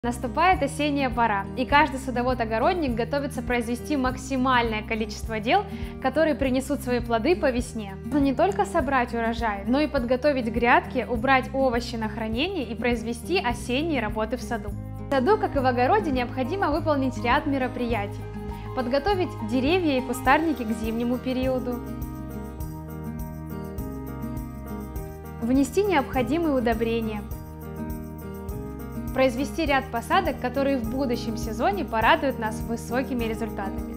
Наступает осенняя пора, и каждый садовод-огородник готовится произвести максимальное количество дел, которые принесут свои плоды по весне. Но не только собрать урожай, но и подготовить грядки, убрать овощи на хранение и произвести осенние работы в саду. В саду, как и в огороде, необходимо выполнить ряд мероприятий. Подготовить деревья и кустарники к зимнему периоду. Внести необходимые удобрения. Произвести ряд посадок, которые в будущем сезоне порадуют нас высокими результатами.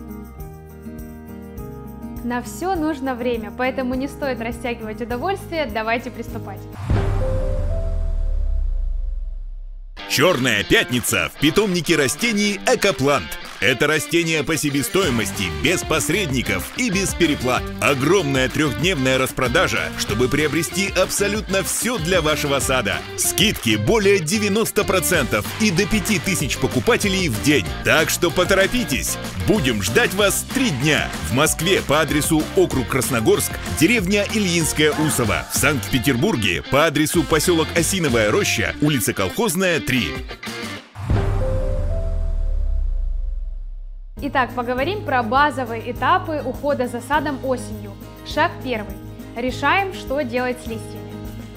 На все нужно время, поэтому не стоит растягивать удовольствие, давайте приступать. Черная пятница в питомнике растений Экоплант. Это растение по себестоимости, без посредников и без переплат. Огромная трехдневная распродажа, чтобы приобрести абсолютно все для вашего сада. Скидки более 90% и до 5000 покупателей в день. Так что поторопитесь. Будем ждать вас 3 дня. В Москве по адресу округ Красногорск, деревня Ильинская Усово. В Санкт-Петербурге по адресу поселок Осиновая Роща, улица Колхозная, 3. Итак, поговорим про базовые этапы ухода за садом осенью. Шаг 1. Решаем, что делать с листьями.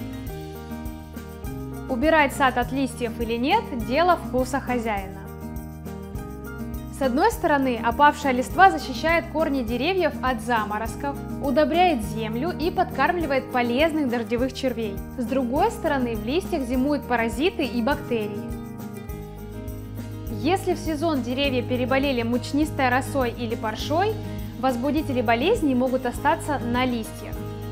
Убирать сад от листьев или нет – дело вкуса хозяина. С одной стороны, опавшая листва защищает корни деревьев от заморозков, удобряет землю и подкармливает полезных дождевых червей. С другой стороны, в листьях зимуют паразиты и бактерии. Если в сезон деревья переболели мучнистой росой или паршой, возбудители болезней могут остаться на листьях.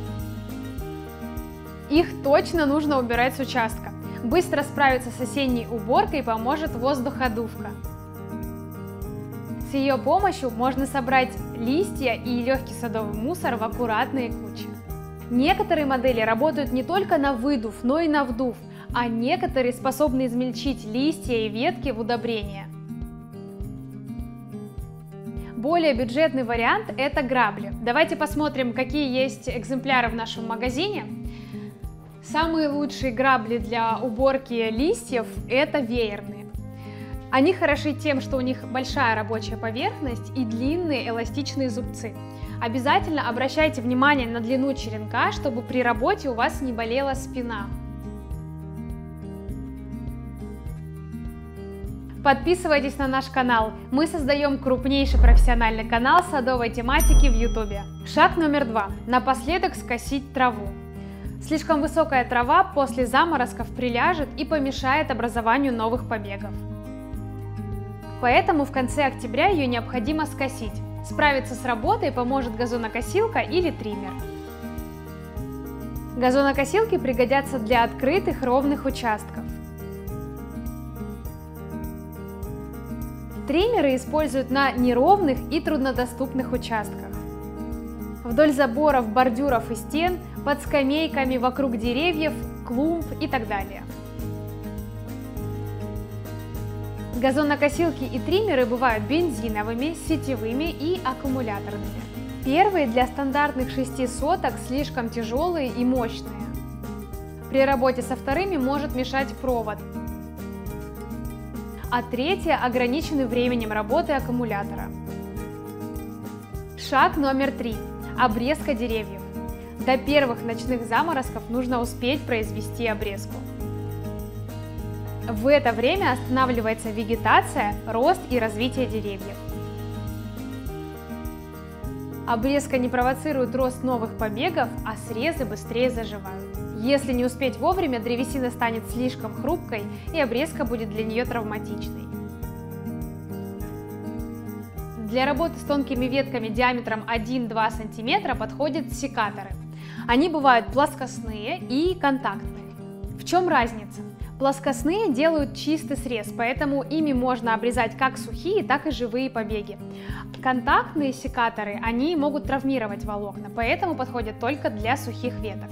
Их точно нужно убирать с участка. Быстро справиться с осенней уборкой поможет воздуходувка. С ее помощью можно собрать листья и легкий садовый мусор в аккуратные кучи. Некоторые модели работают не только на выдув, но и на вдув, а некоторые способны измельчить листья и ветки в удобрение. Более бюджетный вариант – это грабли. Давайте посмотрим, какие есть экземпляры в нашем магазине. Самые лучшие грабли для уборки листьев – это веерные. Они хороши тем, что у них большая рабочая поверхность и длинные эластичные зубцы. Обязательно обращайте внимание на длину черенка, чтобы при работе у вас не болела спина. Подписывайтесь на наш канал. Мы создаем крупнейший профессиональный канал садовой тематики в YouTube. Шаг номер 2. Напоследок скосить траву. Слишком высокая трава после заморозков приляжет и помешает образованию новых побегов. Поэтому в конце октября ее необходимо скосить. Справиться с работой поможет газонокосилка или триммер. Газонокосилки пригодятся для открытых ровных участков. Триммеры используют на неровных и труднодоступных участках. Вдоль заборов, бордюров и стен, под скамейками, вокруг деревьев, клумб и так далее. Газонокосилки и триммеры бывают бензиновыми, сетевыми и аккумуляторными. Первые для стандартных 6 соток слишком тяжелые и мощные. При работе со вторыми может мешать провод. А третьи ограничены временем работы аккумулятора. Шаг номер 3. Обрезка деревьев. До первых ночных заморозков нужно успеть произвести обрезку. В это время останавливается вегетация, рост и развитие деревьев. Обрезка не провоцирует рост новых побегов, а срезы быстрее заживают. Если не успеть вовремя, древесина станет слишком хрупкой, и обрезка будет для нее травматичной. Для работы с тонкими ветками диаметром 1-2 см подходят секаторы. Они бывают плоскостные и контактные. В чем разница? Плоскостные делают чистый срез, поэтому ими можно обрезать как сухие, так и живые побеги. Контактные секаторы, они могут травмировать волокна, поэтому подходят только для сухих веток.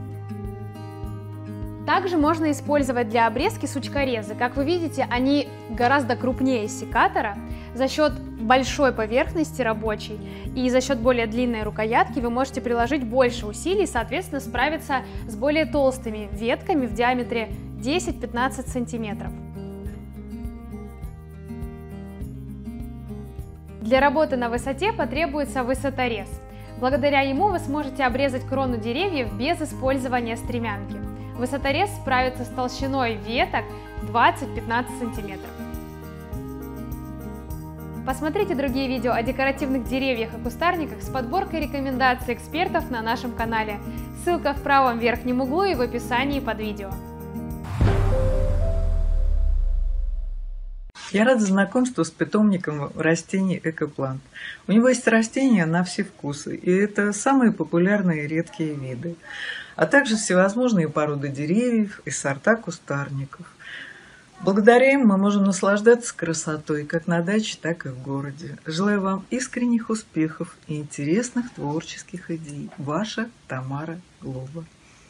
Также можно использовать для обрезки сучкорезы. Как вы видите, они гораздо крупнее секатора. За счет большой поверхности рабочей и за счет более длинной рукоятки вы можете приложить больше усилий, соответственно, справиться с более толстыми ветками в диаметре 10-15 сантиметров. Для работы на высоте потребуется высоторез. Благодаря ему вы сможете обрезать крону деревьев без использования стремянки. Высоторез справится с толщиной веток 20-15 см. Посмотрите другие видео о декоративных деревьях и кустарниках с подборкой рекомендаций экспертов на нашем канале. Ссылка в правом верхнем углу и в описании под видео. Я рада знакомству с питомником растений Экоплант. У него есть растения на все вкусы, и это самые популярные редкие виды, а также всевозможные породы деревьев и сорта кустарников. Благодаря им мы можем наслаждаться красотой как на даче, так и в городе. Желаю вам искренних успехов и интересных творческих идей. Ваша Тамара Глоба.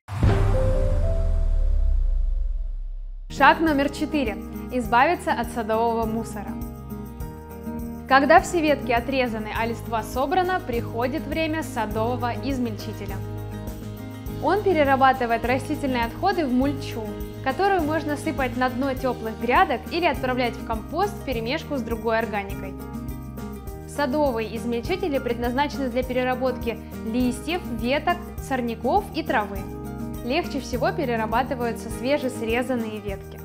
Шаг номер 4. Избавиться от садового мусора. Когда все ветки отрезаны, а листва собрана, приходит время садового измельчителя. Он перерабатывает растительные отходы в мульчу, которую можно сыпать на дно теплых грядок или отправлять в компост вперемешку с другой органикой. Садовые измельчители предназначены для переработки листьев, веток, сорняков и травы. Легче всего перерабатываются свежесрезанные ветки.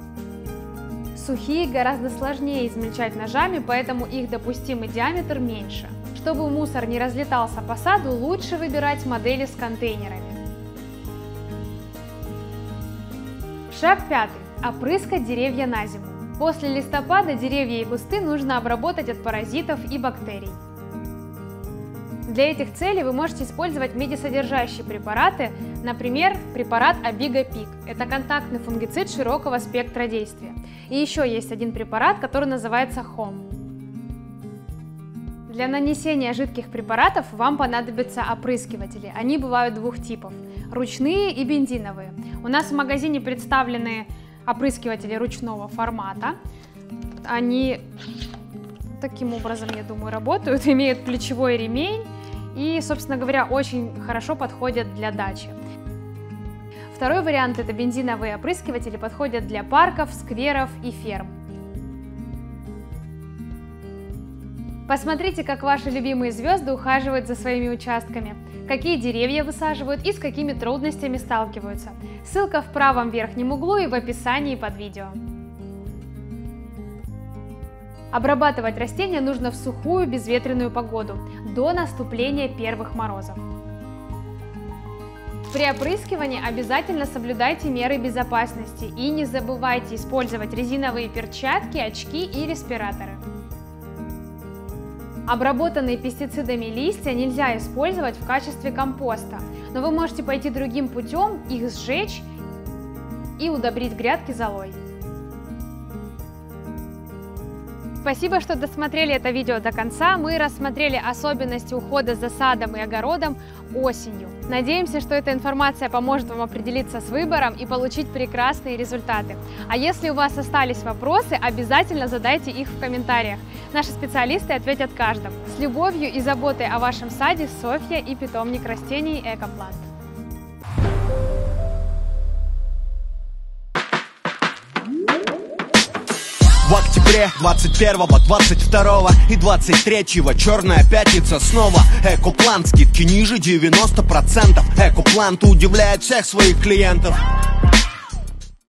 Сухие гораздо сложнее измельчать ножами, поэтому их допустимый диаметр меньше. Чтобы мусор не разлетался по саду, лучше выбирать модели с контейнерами. Шаг 5. Опрыскать деревья на зиму. После листопада деревья и кусты нужно обработать от паразитов и бактерий. Для этих целей вы можете использовать медисодержащие препараты, например, препарат Abiga Peak. Это контактный фунгицид широкого спектра действия. И еще есть один препарат, который называется Home. Для нанесения жидких препаратов вам понадобятся опрыскиватели. Они бывают двух типов – ручные и бензиновые. У нас в магазине представлены опрыскиватели ручного формата. Они таким образом, я думаю, работают, имеют плечевой ремень и, собственно говоря, очень хорошо подходят для дачи. Второй вариант – это бензиновые опрыскиватели, подходят для парков, скверов и ферм. Посмотрите, как ваши любимые звезды ухаживают за своими участками, какие деревья высаживают и с какими трудностями сталкиваются. Ссылка в правом верхнем углу и в описании под видео. Обрабатывать растения нужно в сухую безветренную погоду, до наступления первых морозов. При опрыскивании обязательно соблюдайте меры безопасности и не забывайте использовать резиновые перчатки, очки и респираторы. Обработанные пестицидами листья нельзя использовать в качестве компоста, но вы можете пойти другим путем, их сжечь и удобрить грядки золой. Спасибо, что досмотрели это видео до конца. Мы рассмотрели особенности ухода за садом и огородом осенью. Надеемся, что эта информация поможет вам определиться с выбором и получить прекрасные результаты. А если у вас остались вопросы, обязательно задайте их в комментариях. Наши специалисты ответят каждому. С любовью и заботой о вашем саде, Софья и питомник растений Экоплант. В октябре 21-го, 22-го и 23-го черная пятница снова. Экоплант, скидки ниже 90%. Экоплант удивляет всех своих клиентов.